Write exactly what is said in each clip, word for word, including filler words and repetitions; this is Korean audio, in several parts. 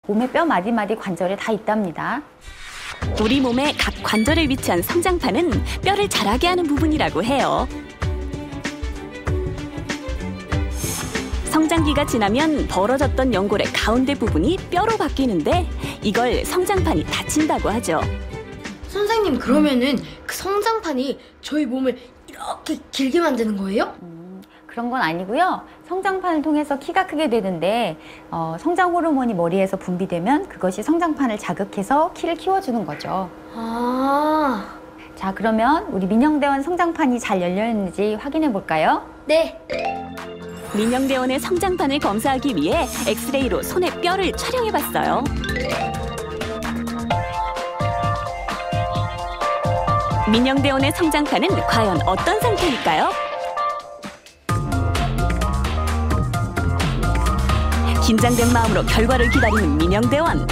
몸의 뼈 마디마디 관절에 다 있답니다. 우리 몸의 각 관절에 위치한 성장판은 뼈를 자라게 하는 부분이라고 해요. 성장기가 지나면 벌어졌던 연골의 가운데 부분이 뼈로 바뀌는데 이걸 성장판이 다친다고 하죠. 선생님, 그러면은 그 성장판이 저희 몸을 이렇게 길게 만드는 거예요? 음, 그런 건 아니고요. 성장판을 통해서 키가 크게 되는데 어, 성장 호르몬이 머리에서 분비되면 그것이 성장판을 자극해서 키를 키워주는 거죠. 아, 자, 그러면 우리 민영대원 성장판이 잘 열렸는지 확인해 볼까요? 네. 민영대원의 성장판을 검사하기 위해 엑스레이로 손의 뼈를 촬영해봤어요. 민영대원의 성장판은 과연 어떤 상태일까요? 긴장된 마음으로 결과를 기다리는 민영대원.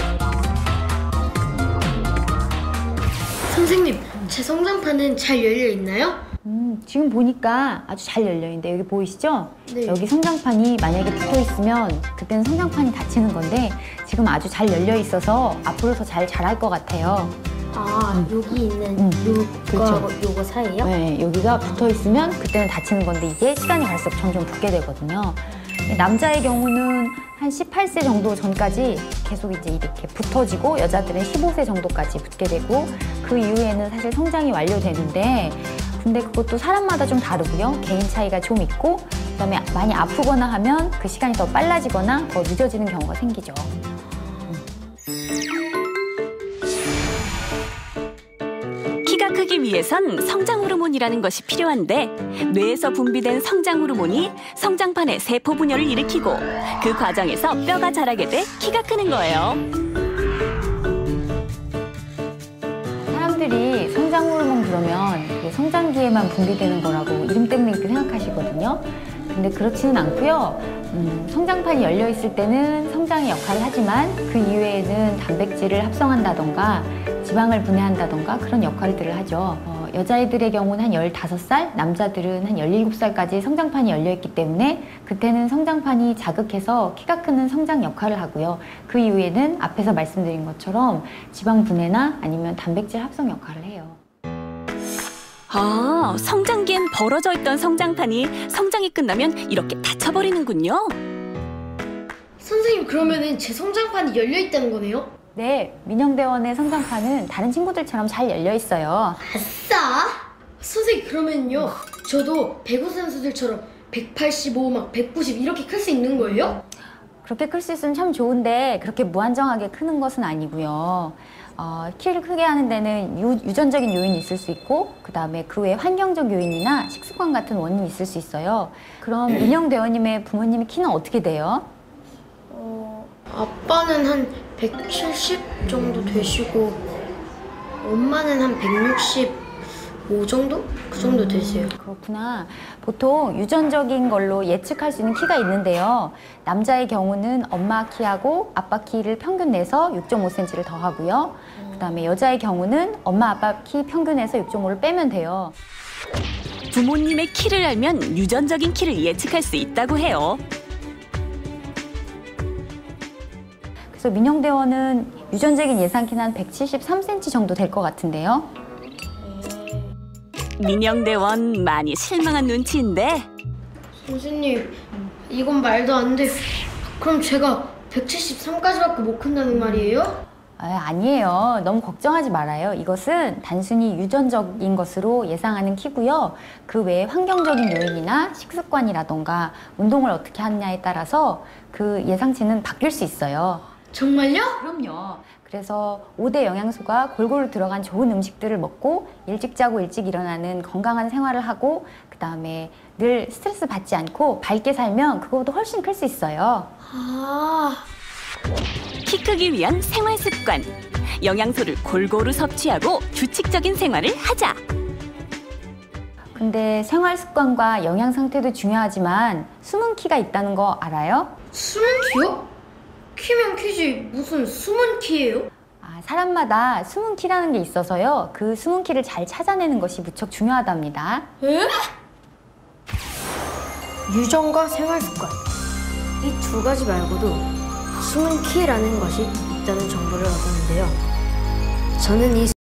선생님, 제 성장판은 잘 열려 있나요? 음, 지금 보니까 아주 잘 열려있는데 여기 보이시죠? 네. 여기 성장판이 만약에 붙어있으면 그때는 성장판이 닫히는 건데 지금 아주 잘 열려 있어서 앞으로 더 잘 자랄 것 같아요. 아, 여기 있는 음, 요거하고 그렇죠. 요거 사이요? 네, 여기가 붙어있으면 그때는 닫히는 건데 이게 시간이 갈수록 점점 붙게 되거든요. 남자의 경우는 한 십팔 세 정도 전까지 계속 이제 이렇게 붙어지고 여자들은 십오 세 정도까지 붙게 되고 그 이후에는 사실 성장이 완료되는데 근데 그것도 사람마다 좀 다르고요. 개인 차이가 좀 있고 그다음에 많이 아프거나 하면 그 시간이 더 빨라지거나 더 늦어지는 경우가 생기죠. 키가 크기 위해선 성장 호르몬이라는 것이 필요한데 뇌에서 분비된 성장 호르몬이 성장판의 세포 분열을 일으키고 그 과정에서 뼈가 자라게 돼 키가 크는 거예요. 사람들이 성장 호르몬 그러면 성장기에만 분비되는 거라고 이름 때문에 이렇게 생각하시거든요. 근데 그렇지는 않고요. 음, 성장판이 열려 있을 때는 성장의 역할을 하지만 그 이외에는 단백질을 합성한다던가 지방을 분해한다던가 그런 역할들을 하죠. 어, 여자애들의 경우는 한 열다섯 살, 남자들은 한 열일곱 살까지 성장판이 열려 있기 때문에 그때는 성장판이 자극해서 키가 크는 성장 역할을 하고요. 그 이후에는 앞에서 말씀드린 것처럼 지방 분해나 아니면 단백질 합성 역할을 해요. 아, 성장기엔 벌어져 있던 성장판이 성장이 끝나면 이렇게 닫혀버리는군요. 선생님, 그러면은 제 성장판이 열려 있다는 거네요? 네, 민영대원의 성장판은 다른 친구들처럼 잘 열려 있어요. 아싸! 선생님, 그러면요 저도 배구 선수들처럼 백팔십오, 막 백구십 이렇게 클 수 있는 거예요? 그렇게 클 수 있으면 참 좋은데 그렇게 무한정하게 크는 것은 아니고요. 어, 키를 크게 하는 데는 유, 유전적인 요인이 있을 수 있고 그 다음에 그 외에 환경적 요인이나 식습관 같은 원인이 있을 수 있어요. 그럼 민영대원님의 부모님의 키는 어떻게 돼요? 어, 아빠는 한 백칠십 정도 되시고 엄마는 한 백육십오 정도? 그 정도 되세요. 그렇구나. 보통 유전적인 걸로 예측할 수 있는 키가 있는데요. 남자의 경우는 엄마 키하고 아빠 키를 평균 내서 육 점 오 센티미터를 더하고요. 그다음에 여자의 경우는 엄마 아빠 키 평균에서 육 점 오를 빼면 돼요. 부모님의 키를 알면 유전적인 키를 예측할 수 있다고 해요. 그래서 민영대원은 유전적인 예상키는 한 백칠십삼 센티미터 정도 될 것 같은데요. 민영대원 많이 실망한 눈치인데 선생님, 이건 말도 안 돼. 그럼 제가 백칠십삼까지밖에 못 큰다는 말이에요? 아, 아니에요. 너무 걱정하지 말아요. 이것은 단순히 유전적인 것으로 예상하는 키고요. 그 외에 환경적인 요인이나 식습관이라던가 운동을 어떻게 하느냐에 따라서 그 예상치는 바뀔 수 있어요. 정말요? 그럼요. 그래서 오 대 영양소가 골고루 들어간 좋은 음식들을 먹고 일찍 자고 일찍 일어나는 건강한 생활을 하고 그 다음에 늘 스트레스 받지 않고 밝게 살면 그거보다 훨씬 클 수 있어요. 아, 키 크기 위한 생활 습관. 영양소를 골고루 섭취하고 규칙적인 생활을 하자. 근데 생활 습관과 영양 상태도 중요하지만 숨은 키가 있다는 거 알아요? 숨은 키요? 키면 키지 무슨 숨은 키예요? 아, 사람마다 숨은 키라는 게 있어서요. 그 숨은 키를 잘 찾아내는 것이 무척 중요하답니다. 에? 유전과 생활 습관 이 두 가지 말고도 숨은 키라는 것이 있다는 정보를 얻었는데요. 저는 이